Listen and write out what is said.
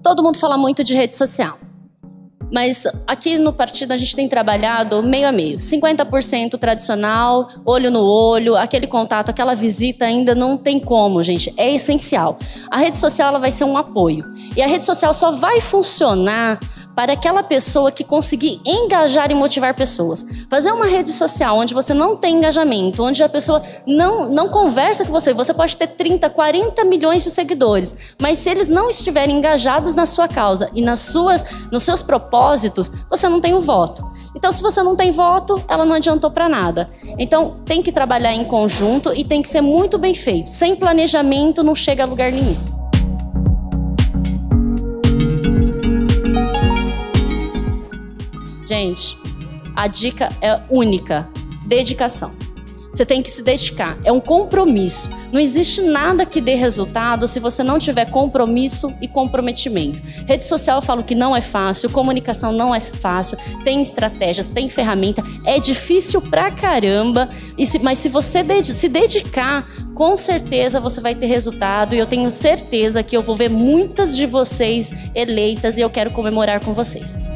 Todo mundo fala muito de rede social. Mas aqui no partido a gente tem trabalhado meio a meio. 50% tradicional, olho no olho, aquele contato, aquela visita ainda não tem como, gente. É essencial. A rede social ela vai ser um apoio. E a rede social só vai funcionar para aquela pessoa que conseguir engajar e motivar pessoas. Fazer uma rede social onde você não tem engajamento, onde a pessoa não conversa com você, você pode ter 30, 40 milhões de seguidores, mas se eles não estiverem engajados na sua causa e nos seus propósitos, você não tem o voto. Então, se você não tem voto, ela não adiantou para nada. Então, tem que trabalhar em conjunto e tem que ser muito bem feito. Sem planejamento, não chega a lugar nenhum. Gente, a dica é única: dedicação. Você tem que se dedicar, é um compromisso. Não existe nada que dê resultado se você não tiver compromisso e comprometimento. Rede social eu falo que não é fácil, comunicação não é fácil, tem estratégias, tem ferramenta, é difícil pra caramba, mas se você se dedicar, com certeza você vai ter resultado e eu tenho certeza que eu vou ver muitas de vocês eleitas e eu quero comemorar com vocês.